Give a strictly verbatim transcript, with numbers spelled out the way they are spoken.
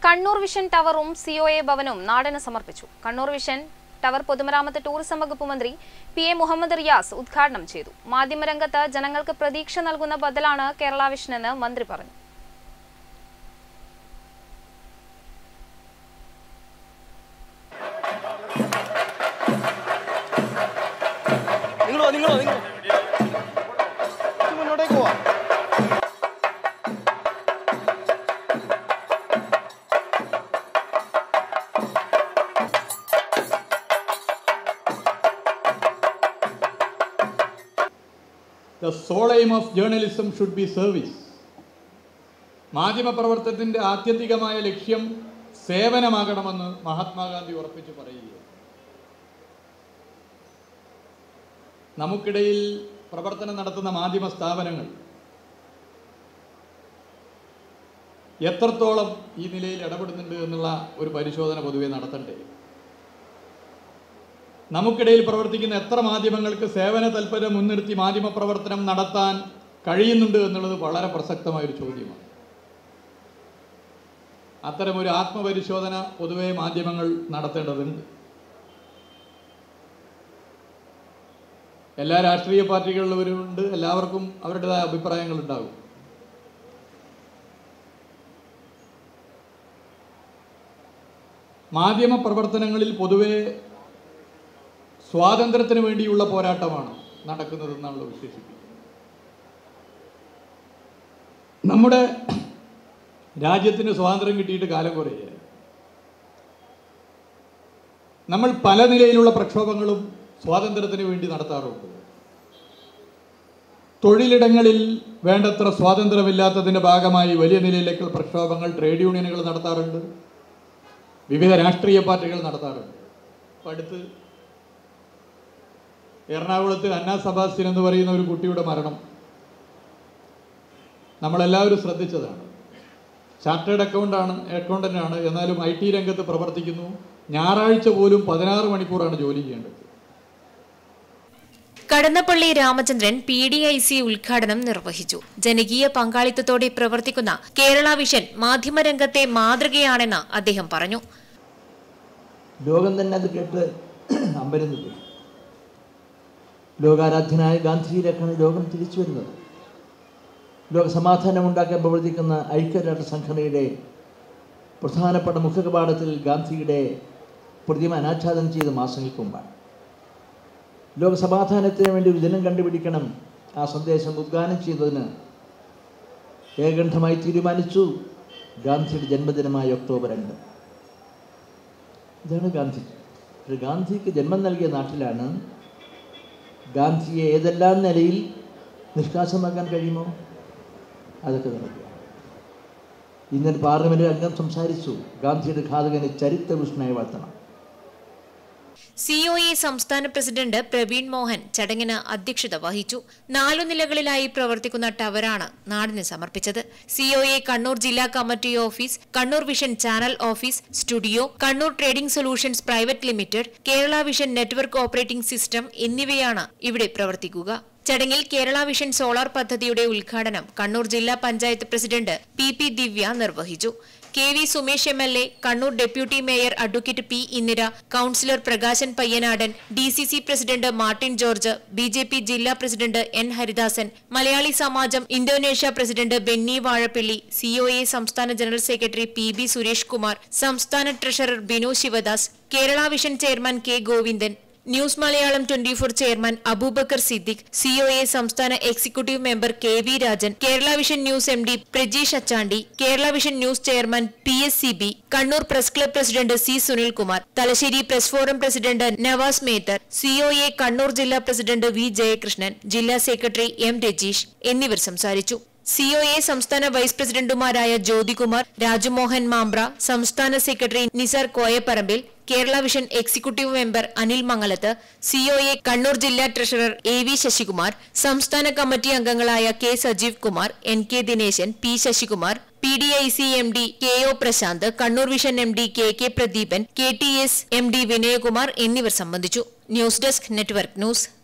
Kannur vision ടവറും C O A ഭവനും നാടിന് സമർപ്പിച്ചു. കണ്ണൂർ വിഷൻ ടവർ പൊതുമരാമത്ത് ടൂറിസം വകുപ്പ് മന്ത്രി പി എ മുഹമ്മദ് റിയാസ് ഉദ്ഘാടനം ചെയ്തു. മാധ്യമരംഗത്ത് ജനങ്ങൾക്ക് പ്രതീക്ഷ നൽകുന്ന ബദലാണ് കേരള വിഷൻ എന്ന് മന്ത്രി പറഞ്ഞു. The sole aim of journalism should be service. മാധ്യമ പ്രവർത്തനത്തിന്റെ ആത്യന്തികമായ ലക്ഷ്യം സേവനമാകണമെന്ന് മഹാത്മാഗാന്ധി ഉറപ്പിച്ചു പറയുകയാണ്. നമുക്കിടയിൽ പ്രവർത്തനം നടത്തുന്ന മാധ്യമ സ്ഥാപനങ്ങൾ എത്രത്തോളം ഈ നിലയിൽ ഇടപെടുന്നുണ്ട് എന്നുള്ള ഒരു പരിശോധന പൊതുവെ നടത്തണ്ടേ? നമുക്കിടയിൽ പ്രവർത്തിക്കുന്ന എത്ര മാധ്യമങ്ങൾക്ക് സേവന താൽപര്യം മുൻനിർത്തി മാധ്യമ പ്രവർത്തനം നടത്താൻ കഴിയുന്നുണ്ട് എന്നുള്ളത് വളരെ പ്രസക്തമായൊരു ചോദ്യമാണ്. അത്തരമൊരു ആത്മപരിശോധന പൊതുവെ മാധ്യമങ്ങൾ നടത്തേണ്ടതുണ്ട്. എല്ലാ രാഷ്ട്രീയ പാർട്ടികളിലുണ്ട്, എല്ലാവർക്കും അവരുടേതായ അഭിപ്രായങ്ങൾ ഉണ്ടാകും. മാധ്യമ പ്രവർത്തനങ്ങളിൽ പൊതുവെ സ്വാതന്ത്ര്യത്തിന് വേണ്ടിയുള്ള പോരാട്ടമാണ് നടക്കുന്നതെന്നാണല്ലോ വിശേഷിപ്പിക്കുന്നത്. നമ്മുടെ രാജ്യത്തിന് സ്വാതന്ത്ര്യം കിട്ടിയിട്ട് കാലം കുറയായി. നമ്മൾ പല നിലയിലുള്ള പ്രക്ഷോഭങ്ങളും സ്വാതന്ത്ര്യത്തിന് വേണ്ടി നടത്താറുണ്ട്. തൊഴിലിടങ്ങളിൽ വേണ്ടത്ര സ്വാതന്ത്ര്യമില്ലാത്തതിൻ്റെ ഭാഗമായി വലിയ നിലയിലേക്കുള്ള പ്രക്ഷോഭങ്ങൾ ട്രേഡ് യൂണിയനുകൾ നടത്താറുണ്ട്, വിവിധ രാഷ്ട്രീയ പാർട്ടികൾ നടത്താറുണ്ട്. അപ്പം അടുത്ത് എറണാകുളത്ത് അന്ന സെബാസ്റ്റ്യൻ എന്ന് പറയുന്ന ഒരു കുട്ടിയുടെ മരണം നമ്മളെല്ലാവരും ശ്രദ്ധിച്ചതാണ്. ചാർട്ടേഡ് അക്കൗണ്ടാണ് അക്കൗണ്ടൻ്റാണ്, എന്നാലും ഐ ടി രംഗത്ത് പ്രവർത്തിക്കുന്നു. ഞായറാഴ്ച പോലും പതിനാറ് മണിക്കൂറാണ് ജോലി ചെയ്യേണ്ടത്. Kadannappally Ramachandran P D I C ഉദ്ഘാടനം നിർവഹിച്ചു. ജനകീയ പങ്കാളിത്തത്തോടെ പ്രവർത്തിക്കുന്ന കേരള വിഷൻ മാധ്യമരംഗത്തെ മാതൃകയാണെന്ന് അദ്ദേഹം പറഞ്ഞു. ലോകം തന്നെ അത് കേട്ട് അമ്പരന്നു. ലോകാരാധ്യനായ ഗാന്ധിയിലേക്കാണ് ലോകം തിരിച്ചു വരുന്നത്. ലോക സമാധാനം ഉണ്ടാക്കാൻ പ്രവർത്തിക്കുന്ന ഐക്യരാഷ്ട്ര സംഘടനയുടെ പ്രധാനപ്പെട്ട മുഖകവാടത്തിൽ ഗാന്ധിയുടെ പ്രതിമ അനാച്ഛാദനം ചെയ്ത മാസങ്ങൾക്ക് മുമ്പാണ്. ലോക സമാധാനത്തിന് വേണ്ടി ഒരു ദിനം കണ്ടുപിടിക്കണം. ആ സന്ദേശം ഉദ്ഘാടനം ചെയ്തതിന് ഏകണ്ഠമായി തീരുമാനിച്ചു ഗാന്ധിയുടെ ജന്മദിനമായ ഒക്ടോബർ രണ്ട്. ഇതാണ് ഗാന്ധി. ഗാന്ധിക്ക് ജന്മം നൽകിയ നാട്ടിലാണ് ഗാന്ധിയെ ഏതെല്ലാം നിലയിൽ നിഷ്കാസമാക്കാൻ കഴിയുമോ അതൊക്കെ നടക്കുക. ഇന്നലെ പാർലമെൻറ്റ് അംഗം സംസാരിച്ചു, ഗാന്ധിയുടെ ഘാതകനെ ചരിത്രപുരുഷനായി വാഴ്ത്തണം. സി ഒ എ സംസ്ഥാന പ്രസിഡന്റ് പ്രവീൺ മോഹൻ ചടങ്ങിന് അധ്യക്ഷത വഹിച്ചു. നാലു നിലകളിലായി പ്രവർത്തിക്കുന്ന ടവറാണ് നാടിന് സമർപ്പിച്ചത്. സി ഒ എ കണ്ണൂർ ജില്ലാ committee office, Kannur vision channel office, studio, Kannur trading solutions private limited, Kerala vision network operating system എന്നിവയാണ് ഇവിടെ പ്രവർത്തിക്കുക. ചടങ്ങിൽ കേരള വിഷൻ സോളാർ പദ്ധതിയുടെ ഉദ്ഘാടനം കണ്ണൂർ ജില്ലാ panchayat president P P Divya നിർവഹിച്ചു. K V Sumesh M L A, Kannur deputy mayor advocate P Indira, councillor Prakashan Payyanadan, D C C president Martin George, B J P ജില്ലാ president N Haridasan, Malayali Samajam Indonesia president Benny Vazhappilly, C O A സംസ്ഥാന general secretary P B Suresh Kumar, സംസ്ഥാന treasurer Binu Shivadas, Kerala vision chairman K Govindan, news Malayalam twenty four chairman Aboobacker Siddique, C O A സംസ്ഥാന executive member K V Rajan, Kerala vision news M D Prajeesh Achandi, Kerala vision news chairman P S C B, Kannur press club president C Sunilkumar, Thalassery press forum president Navas Methar, C O A Kannur ജില്ലാ president V Jayakrishnan, ജില്ലാ secretary M Rajeesh എന്നിവർ സംസാരിച്ചു. C O A സംസ്ഥാന vice പ്രസിഡന്റുമാരായ ജ്യോതികുമാർ, രാജുമോഹൻ മാമ്പ്ര, സംസ്ഥാന secretary Nisar Koyapparambil, Kerala vision executive member Anil Mangalath, C O A Kannur ജില്ലാ treasurer A V Sasikumar, സംസ്ഥാന committee അംഗങ്ങളായ K Sajeev Kumar, N K Dineshan, P Sasikumar, P D I C M D K O Prashanth, Kannur vision M D K K Pradeepan, K T S M D Vinayakumar എന്നിവർ സംബന്ധിച്ചു. News desk network news.